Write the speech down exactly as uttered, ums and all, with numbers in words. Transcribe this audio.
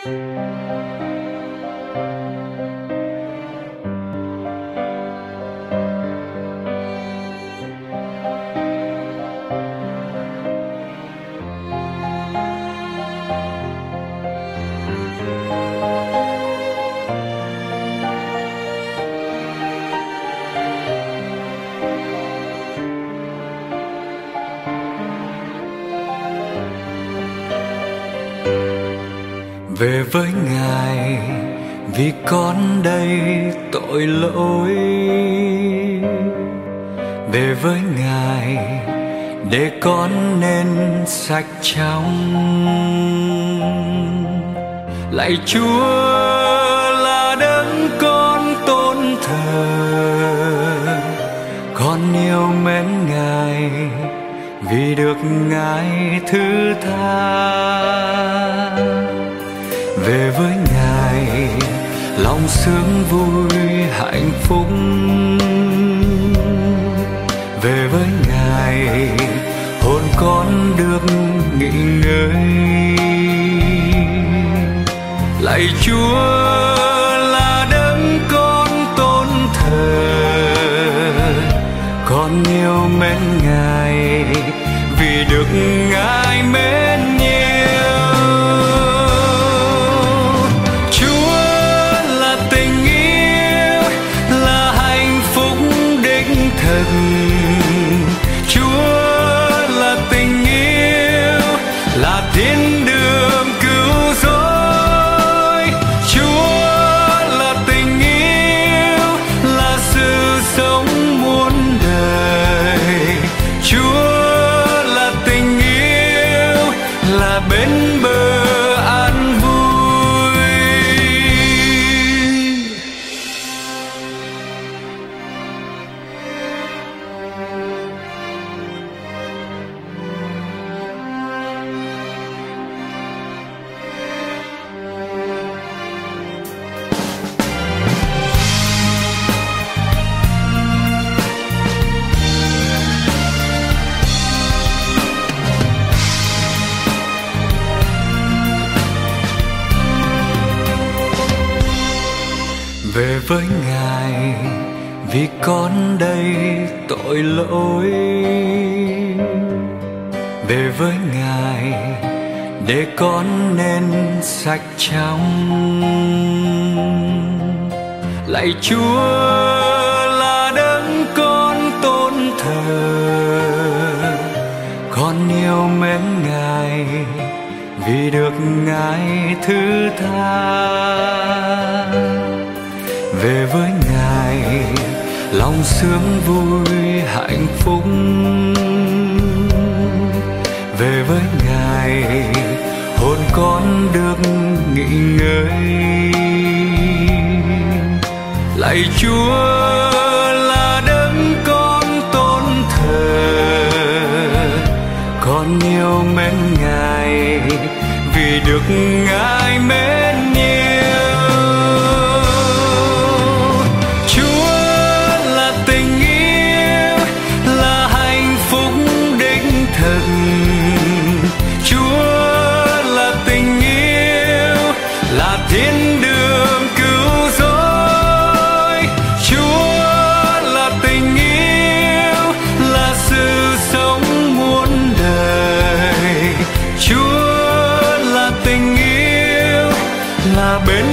Về với Ngài vì con đây tội lỗi, về với Ngài để con nên sạch trong. Lạy Chúa là đấng con tôn thờ, con yêu mến Ngài vì được Ngài thứ tha. Về với Ngài lòng sướng vui hạnh phúc, về với Ngài hồn con được nghỉ ngơi. Lạy Chúa là đấng con tôn thờ, con yêu mến Ngài vì được Ngài mến nhiều. Chúa là tình yêu, là thiên đường cứu rỗi. Chúa là tình yêu, là sự sống muôn đời. Chúa là tình yêu, là bên bờ an vui. Về với Ngài vì con đây tội lỗi, về với Ngài để con nên sạch trong. Lạy Chúa là đấng con tôn thờ, con yêu mến Ngài vì được Ngài thứ tha. Về với Ngài lòng sướng vui hạnh phúc, về với Ngài hồn con được nghỉ ngơi. Lạy Chúa là đấng con tôn thờ, con yêu mến Ngài vì được Ngài mến nhiều. Chúa là tình yêu, là thiên đường cứu rỗi. Chúa là tình yêu, là sự sống muôn đời. Chúa là tình yêu, là bên